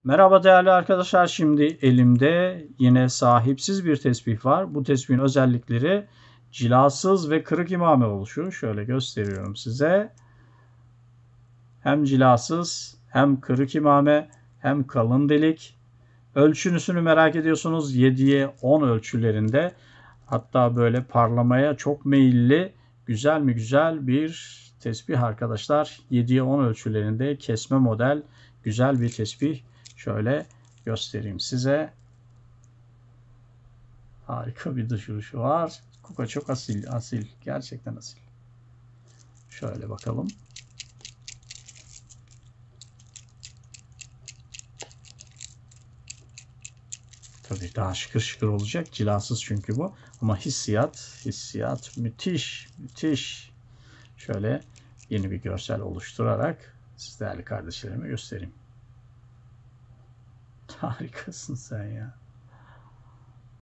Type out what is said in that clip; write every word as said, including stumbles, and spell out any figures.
Merhaba değerli arkadaşlar. Şimdi elimde yine sahipsiz bir tesbih var. Bu tesbihin özellikleri cilasız ve kırık imame oluşu. Şöyle gösteriyorum size. Hem cilasız hem kırık imame hem kalın delik. Ölçünüsünü merak ediyorsunuz. yediye on ölçülerinde. Hatta böyle parlamaya çok meyilli güzel mi güzel bir tesbih arkadaşlar. yediye on ölçülerinde kesme model güzel bir tesbih. Şöyle göstereyim size. Harika bir dış duruşu var. Kuka çok asil, asil. Gerçekten asil. Şöyle bakalım. Tabii daha şıkır şıkır olacak. Cilasız çünkü bu. Ama hissiyat, hissiyat müthiş, müthiş. Şöyle yeni bir görsel oluşturarak siz değerli kardeşlerime göstereyim. Harikasın sen ya.